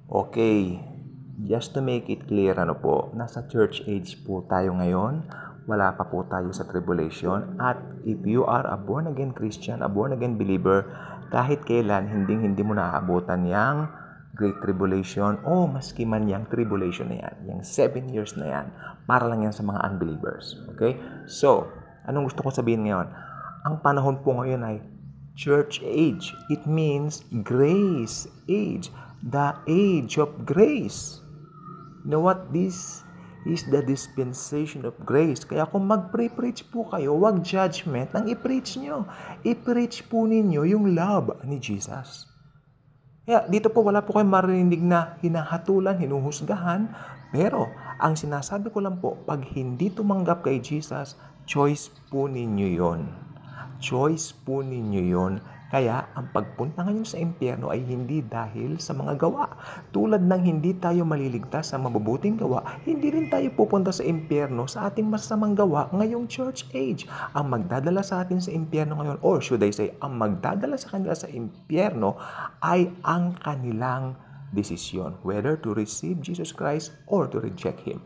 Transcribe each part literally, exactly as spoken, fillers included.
Okay, just to make it clear, ano po, nasa church age po tayo ngayon. Wala pa po tayo sa tribulation. At if you are a born-again Christian, a born-again believer, kahit kailan, hindi-hindi mo naaabutan yang Great Tribulation o maski man yang tribulation na yan, yung seven years na yan, para lang yan sa mga unbelievers. Okay? So, anong gusto ko sabihin ngayon? Ang panahon po ngayon ay church age. It means grace age. The age of grace. You know what? This is the dispensation of grace. Kaya kung mag-pre-preach po kayo, wag judgment ang i-preach nyo. I-preach po ninyo yung love ni Jesus. Kaya dito po wala po kayong marinig na hinahatulan, hinuhusgahan. Pero ang sinasabi ko lang po, pag hindi tumanggap kay Jesus, choice po ninyo yon. Choice po ninyo yon. Kaya ang pagpunta ngayon sa impyerno ay hindi dahil sa mga gawa. Tulad ng hindi tayo maliligtas sa mabubuting gawa, hindi rin tayo pupunta sa impyerno sa ating masamang gawa ngayong church age. Ang magdadala sa atin sa impyerno ngayon, or should I say, ang magdadala sa kanila sa impyerno ay ang kanilang desisyon, whether to receive Jesus Christ or to reject Him.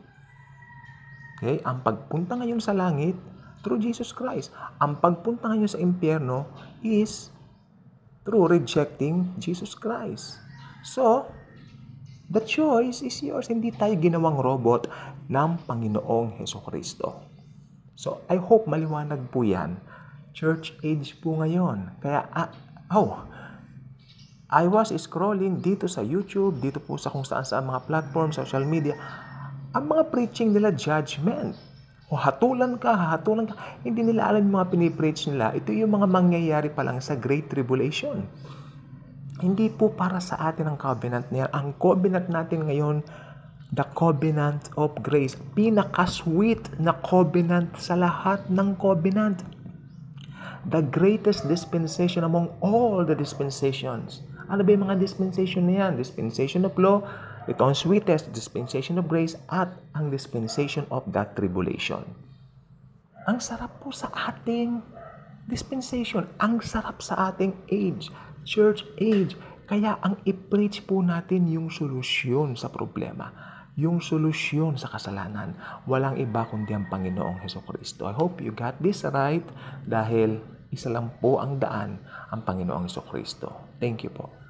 Okay? Ang pagpunta ngayon sa langit, through Jesus Christ. Ang pagpunta ngayon sa impyerno is through rejecting Jesus Christ. So, the choice is yours. Hindi tayo ginawang robot ng Panginoong Hesukristo. So, I hope maliwanag po yan. Church age po ngayon. Kaya, ah, oh, I was scrolling dito sa YouTube, dito po sa kung saan saan mga platform, social media. Ang mga preaching nila, judgment. O hatulan ka, hatulan ka. Hindi nila alam yung mga pinipreach nila. Ito yung mga mangyayari pa lang sa Great Tribulation. Hindi po para sa atin ang covenant niya. Ang covenant natin ngayon, the covenant of grace. Pinaka-sweet na covenant sa lahat ng covenant. The greatest dispensation among all the dispensations. Ano ba yung mga dispensation na yan? Dispensation of law, ito ang sweetest, dispensation of grace, at ang dispensation of that tribulation. Ang sarap po sa ating dispensation. Ang sarap sa ating age, church age. Kaya ang i-preach po natin yung solusyon sa problema. Yung solusyon sa kasalanan. Walang iba kundi ang Panginoong Hesukristo. I hope you got this right dahil isa lang po ang daan, ang Panginoong Hesukristo. Thank you po.